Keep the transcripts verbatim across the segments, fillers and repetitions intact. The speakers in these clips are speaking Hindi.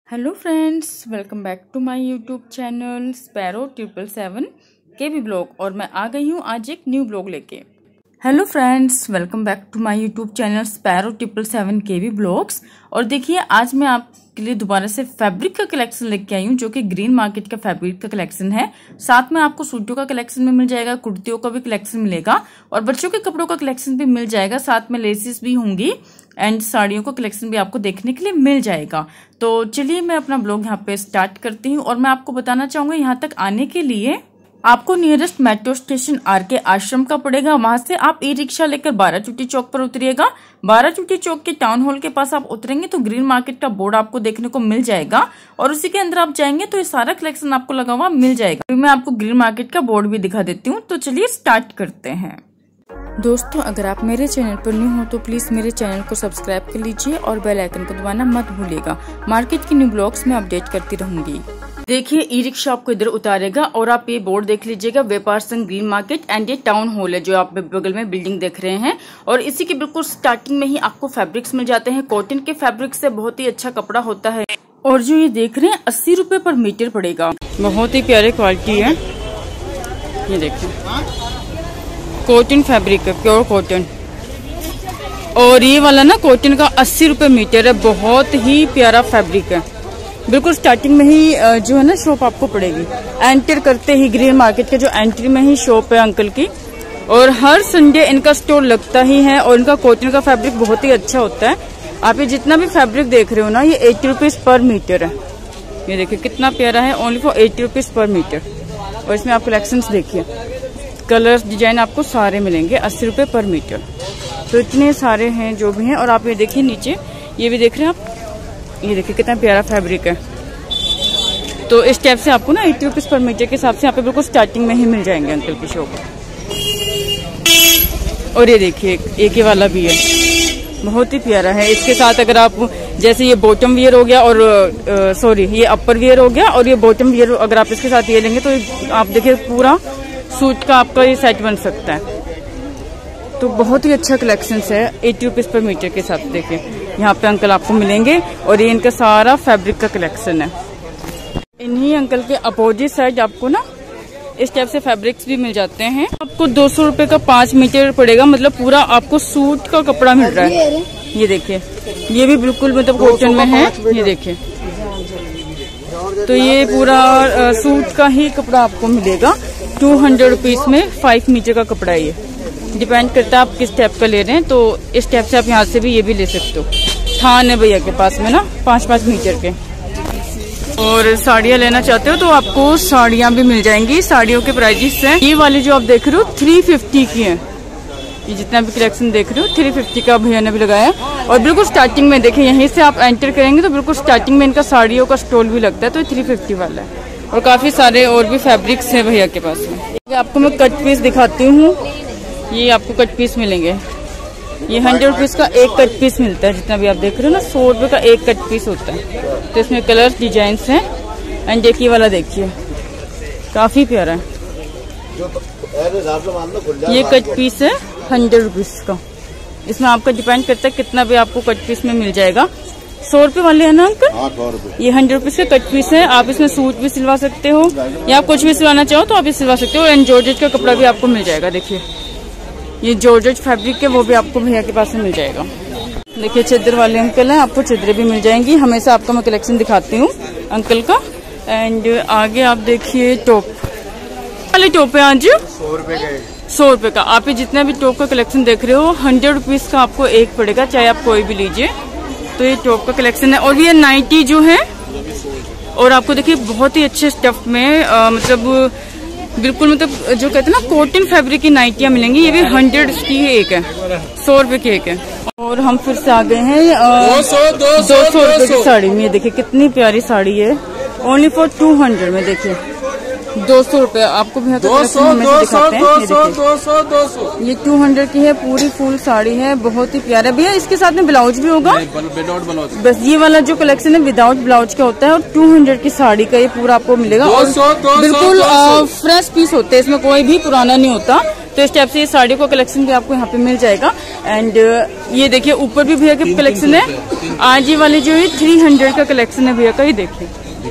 Hello friends, welcome back to my YouTube channel Sparrow triple seven K B blog. और मैं आ गई हूँ आज एक न्यू ब्लॉग लेके। Hello friends, welcome back to my YouTube channel Sparrow triple seven K B blogs. और देखिए, आज मैं आपके लिए दोबारा से फैब्रिक का कलेक्शन लेके आई हूँ, जो कि ग्रीन मार्केट का फैब्रिक का कलेक्शन है। साथ में आपको सूटों का कलेक्शन भी मिल जाएगा, कुर्तियों का भी कलेक्शन मिलेगा और बच्चों के कपड़ों का कलेक्शन भी मिल जाएगा। साथ में लेसेस भी होंगी एंड साड़ियों का कलेक्शन भी आपको देखने के लिए मिल जाएगा। तो चलिए मैं अपना ब्लॉग यहाँ पे स्टार्ट करती हूँ। और मैं आपको बताना चाहूंगा, यहाँ तक आने के लिए आपको नियरेस्ट मेट्रो स्टेशन आर के आश्रम का पड़ेगा। वहां से आप ई रिक्शा लेकर बाराचूटी चौक पर उतरिएगा। बाराचूटी चौक के टाउन हॉल के पास आप उतरेंगे तो ग्रीन मार्केट का बोर्ड आपको देखने को मिल जाएगा और उसी के अंदर आप जाएंगे तो ये सारा कलेक्शन आपको लगा हुआ मिल जाएगा। मैं आपको ग्रीन मार्केट का बोर्ड भी दिखा देती हूँ। तो चलिए स्टार्ट करते हैं। दोस्तों, अगर आप मेरे चैनल पर न्यू हो तो प्लीज मेरे चैनल को सब्सक्राइब कर लीजिए और बेल आइकन को दबाना मत भूलिएगा। मार्केट की न्यू ब्लॉग्स में अपडेट करती रहूंगी। देखिए, ई रिक्शा आपको इधर उतारेगा और आप ये बोर्ड देख लीजिएगा, व्यापार संघ ग्रीन मार्केट एंड ये टाउन हॉल है जो आप बगल में बिल्डिंग देख रहे हैं। और इसी के बिल्कुल स्टार्टिंग में ही आपको फैब्रिक्स मिल जाते हैं। कॉटन के फैब्रिक से बहुत ही अच्छा कपड़ा होता है। और जो ये देख रहे हैं, अस्सी रूपये पर मीटर पड़ेगा। बहुत ही प्यारे क्वालिटी है। ये देखिए, कॉटन फैब्रिक है, प्योर कॉटन। और ये वाला ना कॉटन का अस्सी रुपए मीटर है। बहुत ही प्यारा फैब्रिक है। बिल्कुल स्टार्टिंग में ही जो है ना शॉप आपको पड़ेगी। एंटर करते ही ग्रीन मार्केट के जो एंट्री में ही शॉप है अंकल की। और हर संडे इनका स्टोर लगता ही है और इनका कॉटन का फैब्रिक बहुत ही अच्छा होता है। आप ये जितना भी फैब्रिक देख रहे हो ना, ये एट्टी रुपीज पर मीटर है। ये देखिए कितना प्यारा है, only for eighty rupees per metre. और इसमें आप कलेक्शन देखिए, कलर्स डिजाइन आपको सारे मिलेंगे अस्सी रुपए पर मीटर। तो इतने सारे हैं जो भी हैं। और आप ये देखिए नीचे, ये भी देख रहे हैं आप, ये देखिए कितना प्यारा फैब्रिक है। तो इस टाइप से आपको ना एट्टी रुपीज पर मीटर के हिसाब से यहाँ पे बिल्कुल स्टार्टिंग में ही मिल जाएंगे अंकल की शॉप। और ये देखिए एक ही वाला भी है, बहुत ही प्यारा है। इसके साथ अगर आप जैसे ये बॉटम वियर हो गया और सॉरी ये अपर वियर हो गया और ये बॉटम वियर, अगर आप इसके साथ ये लेंगे तो आप देखिए पूरा सूट का आपका ये सेट बन सकता है। तो बहुत ही अच्छा कलेक्शन है एट्टी रुपीज पर मीटर के साथ। देखिए यहाँ पे अंकल आपको मिलेंगे और ये इनका सारा फैब्रिक का कलेक्शन है। इन्हीं अंकल के अपोजिट साइड आपको ना इस टाइप से फैब्रिक्स भी मिल जाते हैं। आपको दो सौ रुपए का पांच मीटर पड़ेगा, मतलब पूरा आपको सूट का कपड़ा मिल रहा है। ये देखिए, ये भी बिल्कुल मतलब कॉटन में है। ये देखिए, तो ये पूरा सूट का ही कपड़ा आपको मिलेगा। टू हंड्रेड रुपीज में फाइव मीटर का कपड़ा है। ये डिपेंड करता है आप किस टाइप का ले रहे हैं। तो इस टाइप से आप यहाँ से भी ये भी ले सकते हो। थान है भैया के पास में ना पाँच पाँच मीटर के। और साड़ियाँ लेना चाहते हो तो आपको साड़ियाँ भी मिल जाएंगी। साड़ियों के प्राइजेस हैं, ये वाली जो आप देख रहे हो थ्री फिफ्टी की है। ये जितना भी कलेक्शन देख रहे हो थ्री फिफ्टी का भैया ने भी लगाया है। और बिल्कुल स्टार्टिंग में देखिए, यहीं से आप एंटर करेंगे तो बिल्कुल स्टार्टिंग में इनका साड़ियों का स्टॉल भी लगता है। तो थ्री फिफ्टी वाला है। और काफी सारे और भी फैब्रिक्स हैं भैया के पास में। आपको मैं कट पीस दिखाती हूँ। ये आपको कट पीस मिलेंगे। ये हंड्रेड रुपीज का एक कट पीस मिलता है। जितना भी आप देख रहे हो ना, सौ रुपए का एक कट पीस होता है। तो इसमें कलर्स डिजाइन्स हैं। एंड देखिए वाला देखिए, काफी प्यारा है। ये कट पीस है हंड्रेड रुपीज का। इसमें आपका डिपेंड करता है कितना भी आपको कट पीस में मिल जाएगा। सौ रुपए वाले है ना अंकल? ये हंड्रेड रुपीज का कट पीस है। आप इसमें सूट भी सिलवा सकते हो या आप कुछ भी सिलवाना चाहो तो आप ये सिलवा सकते हो। एंड जॉर्जेट का कपड़ा भी आपको मिल जाएगा। देखिए ये जॉर्जेट फैब्रिक है, वो भी आपको भैया के पास में मिल जाएगा। देखिए चादर वाले अंकल हैं, आपको चादरें भी मिल जाएंगी। हमेशा आपको मैं कलेक्शन दिखाती हूँ अंकल का। एंड आगे आप देखिए टॉप वाले टॉप है आज सौ रुपए का। सौ रुपए का आप ये जितना भी टॉप का कलेक्शन देख रहे हो हंड्रेड रुपीज का आपको एक पड़ेगा, चाहे आप कोई भी लीजिए। तो ये टॉप का कलेक्शन है। और ये नाइटी जो है, और आपको देखिए बहुत ही अच्छे स्टफ में आ, मतलब बिल्कुल मतलब जो कहते हैं ना कॉटन फैब्रिक की नाइटियां मिलेंगी। ये भी हंड्रेड की एक है, सौ रुपए की एक है। और हम फिर से आ गए हैं दो सौ रुपए की साड़ी में। ये देखिए कितनी प्यारी साड़ी है, ओनली फॉर टू हंड्रेड में। देखिए दो सौ रुपए आपको भैया दो सौ दिखाते हैं। ये देखिए ये टू हंड्रेड की है, पूरी फुल साड़ी है, बहुत ही प्यारा। भैया इसके साथ में ब्लाउज भी होगा? Without blouse. बस ये वाला जो कलेक्शन है विदाउट ब्लाउज का होता है। और टू हंड्रेड की साड़ी का ये पूरा आपको मिलेगा। और बिल्कुल फ्रेश पीस होते हैं, इसमें कोई भी पुराना नहीं होता। तो इस टाइप से ये साड़ी का कलेक्शन भी आपको यहाँ पे मिल जाएगा। एंड ये देखिए ऊपर भी भैया के कलेक्शन है। आज ये वाले जो है थ्री हंड्रेड का कलेक्शन है भैया का, ये देखिए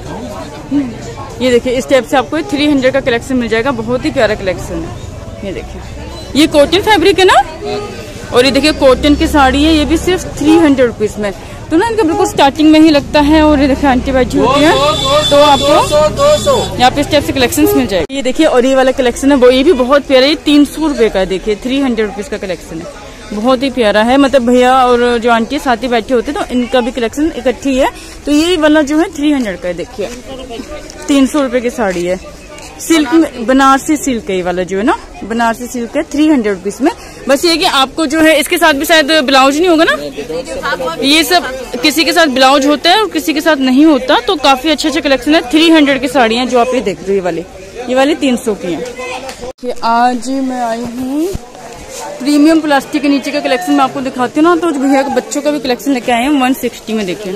ये देखिए इस टाइप से आपको थ्री हंड्रेड का कलेक्शन मिल जाएगा। बहुत ही प्यारा कलेक्शन है। ये देखिए ये कॉटन फैब्रिक है ना, और ये देखिए कॉटन की साड़ी है, ये भी सिर्फ थ्री हंड्रेड रुपीज में। तो ना इनका बिल्कुल स्टार्टिंग में ही लगता है। और ये देखिए आंटी बैठी होती है तो आपको यहाँ पे इस टाइप से कलेक्शन मिल जाएगा। ये देखिए और ये वाला कलेक्शन है वो, ये भी बहुत प्यारा है, तीन सौ रुपए का है। देखिए थ्री हंड्रेड रुपीज का कलेक्शन है, बहुत ही प्यारा है। मतलब भैया और जो आंटी साथ ही बैठे होते तो इनका भी कलेक्शन इकट्ठी है। तो ये वाला जो है थ्री हंड्रेड का है। देखिए तीन सौ रुपए की साड़ी है, सिल्क में, बनारसी सिल्क है ये वाला जो है ना, बनारसी सिल्क है थ्री हंड्रेड रुपीज में। बस ये कि आपको जो है इसके साथ भी शायद ब्लाउज नहीं होगा ना, ये सब किसी के साथ ब्लाउज होता है और किसी के साथ नहीं होता। तो काफी अच्छे अच्छे कलेक्शन है। थ्री हंड्रेड की साड़ियां जो आप ये देख रहे हो, ये वाली ये वाली तीन सौ की है। आज मैं आई हूँ प्रीमियम प्लास्टिक के नीचे का कलेक्शन मैं आपको दिखाती हूँ ना। तो भैया के बच्चों का भी कलेक्शन लेके आए हैं वन सिक्सटी में। देखिए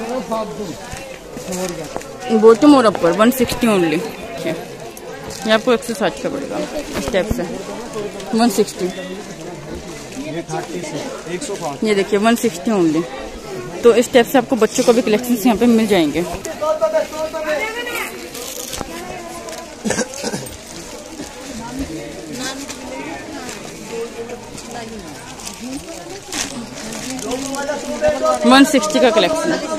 बॉटम और अपर वन सिक्सटी ओनली। ये आपको एक सौ साठ का पड़ेगा इस टाइप से, वन सिक्सटी। ये देखिए वन सिक्सटी ओनली। तो इस टाइप से आपको बच्चों का भी कलेक्शन यहाँ पे मिल जाएंगे। वन सिक्सटी का कलेक्शन है।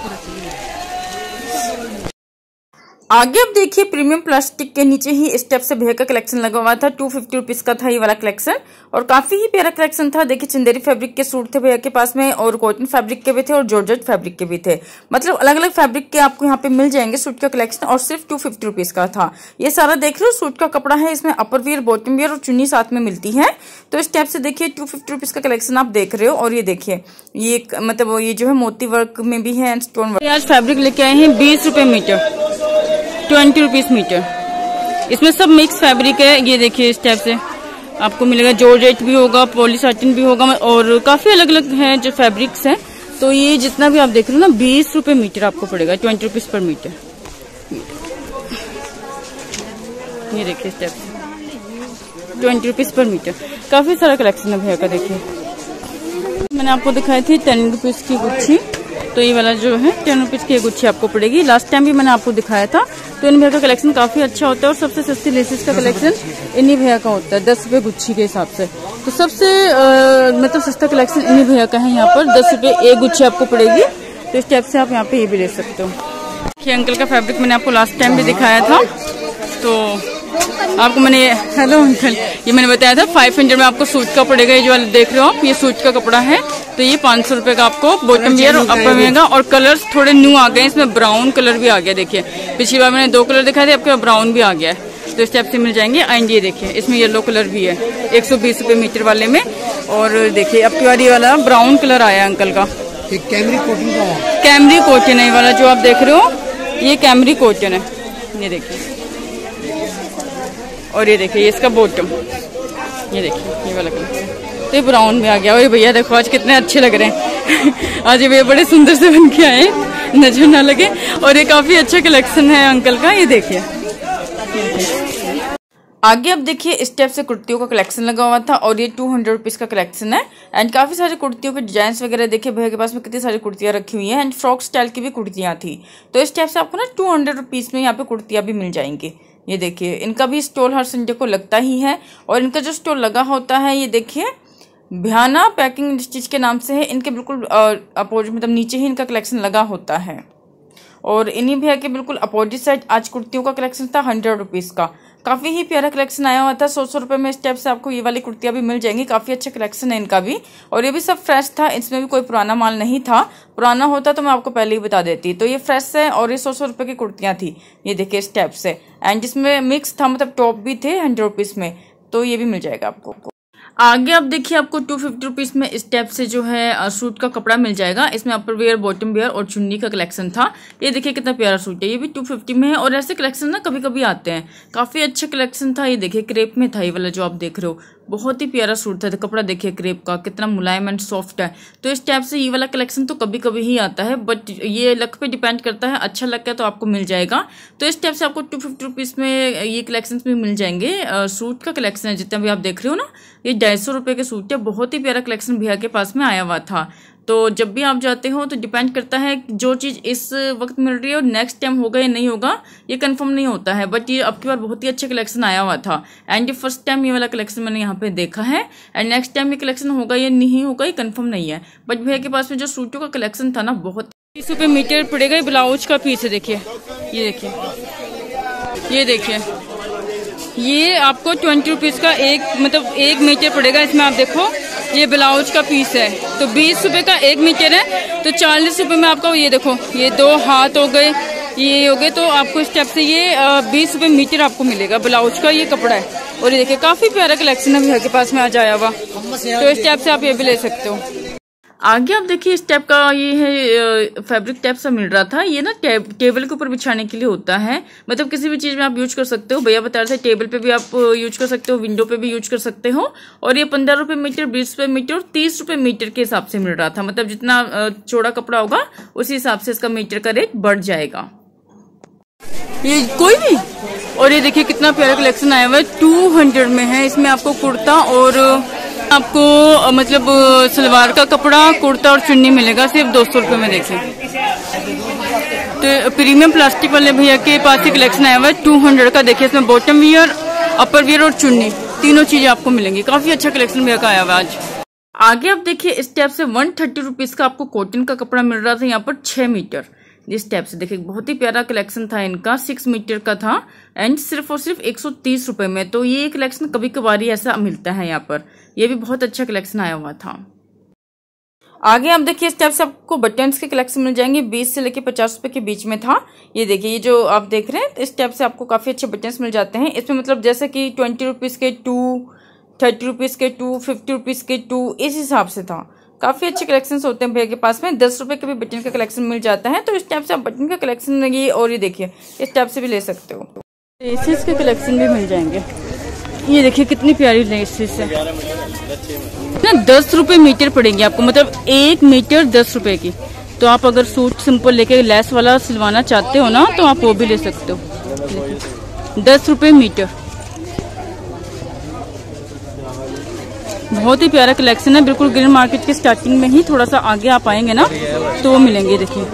आगे अब देखिए प्रीमियम प्लास्टिक के नीचे ही इस टाइप से भैया का कलेक्शन लगा हुआ था। टू फिफ्टी रुपीज का था ये वाला कलेक्शन और काफी ही प्यारा कलेक्शन था। देखिए चंदेरी फैब्रिक के सूट थे भैया के पास में, और कॉटन फैब्रिक के भी थे और जॉर्जेट फैब्रिक के भी थे। मतलब अलग अलग फैब्रिक के आपको यहाँ पे मिल जाएंगे सूट का कलेक्शन, और सिर्फ टू फिफ्टी रुपीज का था। ये सारा देख रहे हो सूट का कपड़ा है, इसमें अपर वियर, बॉटम वियर और चुन्नी साथ में मिलती है। तो इस टाइप से देखिए टू फिफ्टी रुपीज का कलेक्शन आप देख रहे हो। और ये देखिए ये मतलब ये जो है मोती वर्क में भी है, स्टोन वर्क। आज फैब्रिक लेके आए हैं बीस रुपए मीटर, ट्वेंटी रुपीज मीटर। इसमें सब मिक्स फैब्रिक है। ये देखिए इस टाइप से आपको मिलेगा, जॉर्जेट भी होगा, पॉली साटिन भी होगा, और काफी अलग अलग हैं जो फैब्रिक्स हैं। तो ये जितना भी आप देख रहे हो ना बीस रुपए मीटर आपको पड़ेगा, ट्वेंटी रुपीज पर मीटर। ये देखिए इस टाइप से ट्वेंटी रुपीज पर मीटर। काफी सारा कलेक्शन है भैया का। देखिए मैंने आपको दिखाई थी टेन रुपीज की गुच्छी, तो ये वाला जो है टेन रुपीज की गुच्छी आपको पड़ेगी। लास्ट टाइम भी मैंने आपको दिखाया था। तो इन भैया का कलेक्शन काफी अच्छा होता है, और सबसे सस्ती लेसेस का कलेक्शन इन्हीं भैया का होता है, दस रुपए गुच्छी के हिसाब से। तो सबसे मतलब सस्ता कलेक्शन इन्हीं भैया का है। यहाँ पर दस रुपए एक गुच्छी आपको पड़ेगी। तो इस टाइप से आप यहाँ पे ये भी ले सकते हो। ये अंकल का फैब्रिक मैंने आपको लास्ट टाइम भी दिखाया था। तो आपको मैंने हेलो अंकल ये मैंने बताया था फाइव हंड्रेड में आपको सूट का पड़ेगा। ये जो देख रहे हो आप, ये सूट का कपड़ा है। तो ये पाँच सौ रुपए का आपको बॉटम वियर और अपर वियर का। और कलर्स थोड़े न्यू आ गए, इसमें ब्राउन कलर भी आ गया। देखिए पिछली बार मैंने दो कलर दिखाए थे, आपके ब्राउन भी आ गया है। तो इस टाइप से मिल जाएंगे। एंड ये देखिए इसमें येलो कलर भी है एक सौ बीस रुपए मीटर वाले में। और देखिए अब की बार ये वाला ब्राउन कलर आया अंकल का, कैमरी कॉटन का, कैमरी कॉटन है ये वाला जो आप देख रहे हो, ये कैमरी कॉटन है। ये देखिए और ये देखिए इसका बॉटम, ये देखिए ये वाला कलर। तो ये ब्राउन में आ गया। और भैया देखो आज कितने अच्छे लग रहे हैं। आज ये भैया बड़े सुंदर से बन के आए, नजर ना लगे। और ये काफी अच्छा कलेक्शन है अंकल का। ये देखिए आगे अब देखिए इस टाइप से कुर्तियों का कलेक्शन लगा हुआ था, और ये टू हंड्रेड रुपीज का कलेक्शन है। एंड काफी सारी कुर्तियों के डिजाइन वगैरह देखिए भैया के पास में कितनी सारी कुर्तियां रखी हुई हैं। एंड फ्रॉक स्टाइल की भी कुर्तियां थी। तो इस टाइप से आपको ना टू हंड्रेड रुपीज में यहाँ पे कुर्तियां भी मिल जाएंगी। ये देखिए इनका भी स्टॉल हर संडे को लगता ही है। और इनका जो स्टॉल लगा होता है ये देखिए भयाना पैकिंग स्टिच के नाम से है। इनके बिल्कुल अपोजिट मतलब नीचे ही इनका कलेक्शन लगा होता है। और इन्हीं भैया के बिल्कुल अपोजिट साइड आज कुर्तियों का कलेक्शन था हंड्रेड रुपीज का। काफी ही प्यारा कलेक्शन आया हुआ था। सौ सौ रुपए में इस टाइप से आपको ये वाली कुर्तियां भी मिल जाएंगी। काफी अच्छा कलेक्शन है इनका भी। और ये भी सब फ्रेश था, इसमें भी कोई पुराना माल नहीं था। पुराना होता तो मैं आपको पहले ही बता देती। तो ये फ्रेश है और ये सौ सौ रुपए की कुर्तियां थी। ये देखिए इस टाइप से। एंड जिसमें मिक्स था, मतलब टॉप भी थे हंड्रेड रुपीज में। तो ये भी मिल जाएगा आपको। आगे अब देखिए आपको टू फिफ्टी रुपीज में इस टाइप से जो है सूट का कपड़ा मिल जाएगा। इसमें अपर वेयर, बॉटम वेयर और चुन्नी का कलेक्शन था। ये देखिए कितना प्यारा सूट है, ये भी टू फिफ्टी में है। और ऐसे कलेक्शन ना कभी कभी आते हैं, काफी अच्छा कलेक्शन था। ये देखिए क्रेप में था ये वाला जो आप देख रहे हो, बहुत ही प्यारा सूट था। तो कपड़ा देखिए क्रेप का कितना मुलायम एंड सॉफ्ट है। तो इस टाइप से ये वाला कलेक्शन तो कभी कभी ही आता है, बट ये लक पे डिपेंड करता है। अच्छा लग गया तो आपको मिल जाएगा। तो इस टाइप से आपको टू फिफ्टी रुपीज में ये कलेक्शन भी मिल जाएंगे। सूट का कलेक्शन है जितना भी आप देख रहे हो ना, ये ढाई सौ रुपये के सूट है। बहुत ही प्यारा कलेक्शन भैया के पास में आया हुआ था। तो जब भी आप जाते हो तो डिपेंड करता है जो चीज़ इस वक्त मिल रही है और नेक्स्ट टाइम होगा या नहीं होगा ये कंफर्म नहीं होता है। बट ये अब की बार बहुत ही अच्छा कलेक्शन आया हुआ था एंड ये फर्स्ट टाइम ये वाला कलेक्शन मैंने यहाँ पे देखा है एंड नेक्स्ट टाइम ये कलेक्शन होगा या नहीं होगा ये कंफर्म नहीं है। बट भैया के पास में जो सूटों का कलेक्शन था ना बहुत तीस रुपये मीटर पड़ेगा। ब्लाउज का पीस है, देखिए ये देखिए ये देखिए ये आपको ट्वेंटी रुपीज का एक मतलब एक मीटर पड़ेगा। इसमें आप देखो ये ब्लाउज का पीस है तो बीस रुपए का एक मीटर है तो चालीस रुपए में आपका ये देखो ये दो हाथ हो गए ये हो गए तो आपको इस टाइप से ये बीस रुपए मीटर आपको मिलेगा। ब्लाउज का ये कपड़ा है और ये देखिए काफी प्यारा कलेक्शन है भैया के पास में आज आया हुआ तो इस टाइप से आप ये भी ले सकते हो। आगे आप देखिए इस टाइप का ये है फैब्रिक टाइप सा मिल रहा था। ये ना टेब, टेबल के ऊपर बिछाने के लिए होता है, मतलब किसी भी चीज में आप यूज कर सकते हो। भैया बता रहे थे टेबल पे भी आप यूज कर सकते हो, विंडो पे भी यूज कर सकते हो। और ये पंद्रह रुपए मीटर, बीस रुपए मीटर और तीस रुपए मीटर के हिसाब से मिल रहा था। मतलब जितना चौड़ा कपड़ा होगा उसी हिसाब से इसका मीटर का रेट बढ़ जाएगा। ये कोई भी और ये देखिए कितना प्यारा कलेक्शन आया हुआ है, टू हंड्रेड में है। इसमें आपको कुर्ता और आपको मतलब सलवार का कपड़ा, कुर्ता और चुन्नी मिलेगा सिर्फ दो सौ रुपये में। देखिए तो प्रीमियम प्लास्टिक वाले भैया के पास ही कलेक्शन आया हुआ है टू हंड्रेड का। देखिए इसमें बॉटम वियर, अपर वियर और चुन्नी तीनों चीजें आपको मिलेंगी। काफी अच्छा कलेक्शन भैया का आया हुआ है आज। आगे आप देखिए इस टाइप से वन थर्टी रुपीज का आपको कॉटन का कपड़ा मिल रहा था यहाँ पर छह मीटर। इस टाइप से देखिए बहुत ही प्यारा कलेक्शन था इनका, सिक्स मीटर का था एंड सिर्फ और सिर्फ एक सौ तीस रुपए में। तो ये कलेक्शन कभी कभार ऐसा मिलता है यहाँ पर, ये भी बहुत अच्छा कलेक्शन आया हुआ था। आगे आप देखिए इस टाइप से आपको बटन्स के कलेक्शन मिल जाएंगे, बीस से लेके पचास रुपए के बीच में था। ये देखिए ये जो आप देख रहे हैं इस टाइप से आपको काफी अच्छे बटन्स मिल जाते हैं। इसमें मतलब जैसे कि ट्वेंटी रुपीज के टू, थर्टी रुपीज के टू, फिफ्टी रुपीज के टू, इस हिसाब से था। काफी अच्छे कलेक्शन होते हैं भैया के पास में। दस रुपए के भी बटन का कलेक्शन मिल जाता है। तो इस टाइप से आप बटन का कलेक्शन लगी और ये देखिए इस टाइप से भी ले सकते हो। लेसेस के कलेक्शन भी मिल जाएंगे। ये देखिए कितनी प्यारी लेसेस है ना, दस रुपए मीटर पड़ेंगे आपको, मतलब एक मीटर दस रुपए की। तो आप अगर सूट सिंपल लेके लेस वाला सिलवाना चाहते हो ना तो आप वो भी ले सकते हो। दस रुपए मीटर, बहुत ही प्यारा कलेक्शन है। बिल्कुल ग्रीन मार्केट के स्टार्टिंग में ही, थोड़ा सा आगे आप आएंगे ना तो वो मिलेंगे। देखिए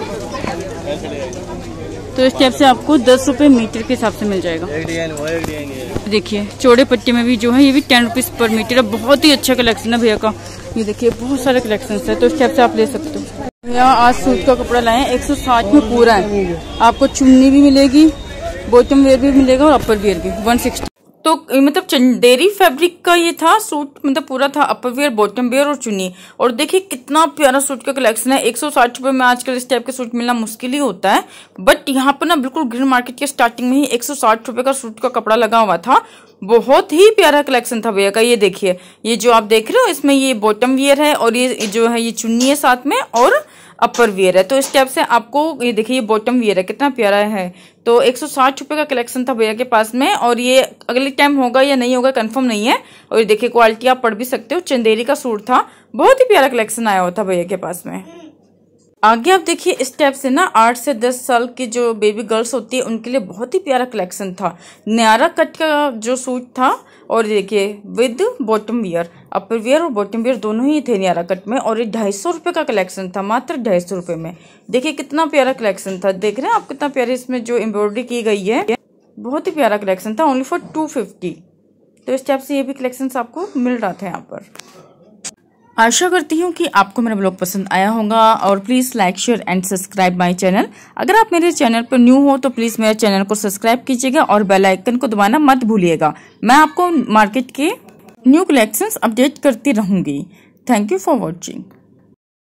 तो इस टाइप से आपको दस रुपए मीटर के हिसाब से मिल जाएगा। देखिए चौड़े पट्टे में भी जो है ये भी टेन रुपीज पर मीटर है। बहुत ही अच्छा कलेक्शन है भैया का। ये देखिए बहुत सारे कलेक्शन है तो इस टाइप से आप ले सकते हो। भैया आज सूट का कपड़ा लाए एक सौ साठ में पूरा है। आपको चुन्नी भी मिलेगी, बॉटम वेयर भी मिलेगा और अपर वेयर भी वन सिक्सटी। तो मतलब चंदेरी फैब्रिक का ये था सूट, मतलब पूरा था अपर वेयर, बॉटम वेयर और चुन्नी। और देखिए कितना प्यारा सूट का कलेक्शन है। एक सौ साठ रुपए में आजकल इस टाइप के सूट मिलना मुश्किल ही होता है। बट यहाँ पर ना बिल्कुल ग्रीन मार्केट के स्टार्टिंग में ही एक सौ साठ रुपए का सूट का कपड़ा लगा हुआ था। बहुत ही प्यारा कलेक्शन था भैया का। ये देखिए ये जो आप देख रहे हो इसमें ये बॉटम वेयर है और ये जो है ये चुन्नी है साथ में और अपर वियर है। तो इस टाइप से आपको ये देखिए ये बॉटम वियर है, कितना प्यारा है। तो एक सौ साठ रुपए का कलेक्शन था भैया के पास में और ये अगले टाइम होगा या नहीं होगा कंफर्म नहीं है। और ये देखिए क्वालिटी आप पढ़ भी सकते हो। चंदेरी का सूट था, बहुत ही प्यारा कलेक्शन आया हुआ था भैया के पास में। आगे आप देखिए इस टाइप से ना आठ से दस साल की जो बेबी गर्ल्स होती है उनके लिए बहुत ही प्यारा कलेक्शन था। न्यारा कट का जो सूट था और देखिए with bottom wear, upper wear और बॉटम वियर दोनों ही थे न्यारा कट में। और ये ढाई सौ रुपये का कलेक्शन था, मात्र ढाई सौ रुपये में। देखिए कितना प्यारा कलेक्शन था। देख रहे हैं आप कितना प्यारा इसमें जो एम्ब्रॉयडरी की गई है, बहुत ही प्यारा कलेक्शन था। Only for two fifty. तो इस टाइप से ये भी कलेक्शन आपको मिल रहा था यहाँ पर। आशा करती हूँ कि आपको मेरा ब्लॉग पसंद आया होगा और please like share and subscribe my channel. अगर आप मेरे चैनल पर न्यू हो तो प्लीज़ मेरे चैनल को सब्सक्राइब कीजिएगा और बेल आइकन को दबाना मत भूलिएगा। मैं आपको मार्केट के न्यू कलेक्शंस अपडेट करती रहूंगी। Thank you for watching.